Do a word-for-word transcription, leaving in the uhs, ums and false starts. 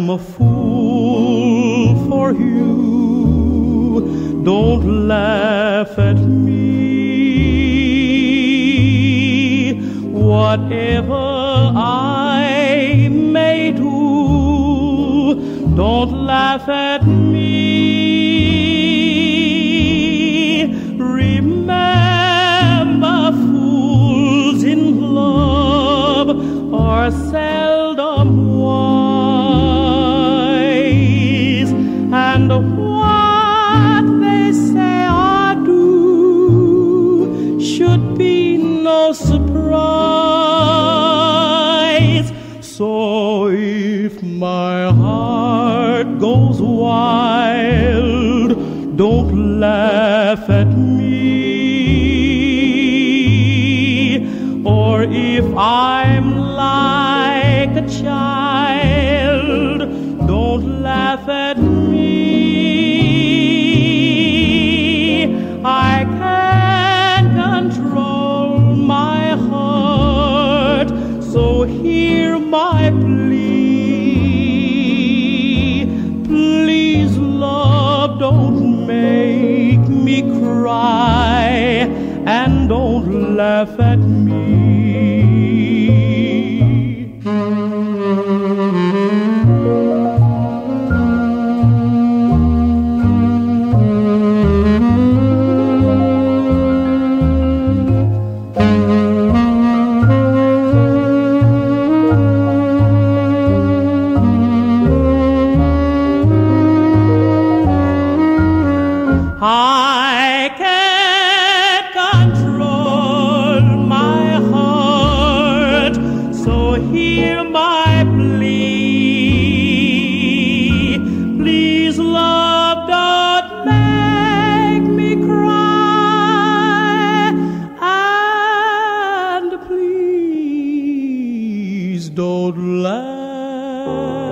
a fool for you. Don't laugh at me. Whatever I may do, don't laugh at me. Remember, fools in love are seldom wise, and what they say or do should be no surprise. So if my heart goes wild, don't laugh at me. Or if I'm like a child, don't laugh at me. I can't control my heart, so hear my plea. Please, love, don't make me cry, and don't laugh at me. I can't control my heart, so hear my plea. Please, love, don't make me cry, and please don't laugh